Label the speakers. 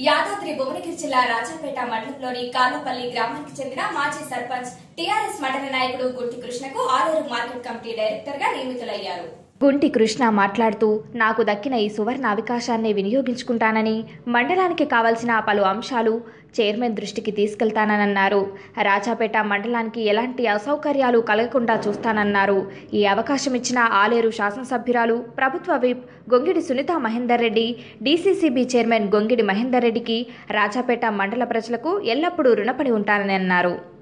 Speaker 1: యాదాద్రి భువనగిరి జిల్లా రాజంపేట మండలంలోని కాలపల్లి గ్రామానికి చెందిన మాజీ సర్పంచ్ టీఆర్ఎస్ మండల నాయకుడు గుంటి కృష్ణకు ఆలేరు మార్కెట్ కమిటీ డైరెక్టర్ గా నియమితులయ్యారు. గుంటి కృష్ణ మాట్లాడుతూ నాకు దక్కిన ఈ సువర్ణ అవకాశాన్ని వినియోగించుకుంటానని, మండలానికి కావాల్సిన పలు అంశాలు చైర్మన్ దృష్టికి తీసుకెళ్తానన్నారు. రాజాపేట మండలానికి ఎలాంటి అసౌకర్యాలు కలగకుండా చూస్తానన్నారు. ఈ అవకాశం ఇచ్చిన ఆలేరు శాసనసభ్యురాలు, ప్రభుత్వ whip Gongidi Sunitha Mahender Reddy, DCCB chairman Gongidi Mahender రెడ్డికి రాజాపేట మండల ప్రజలకు ఎల్లప్పుడూ రుణపడి ఉంటానని అన్నారు.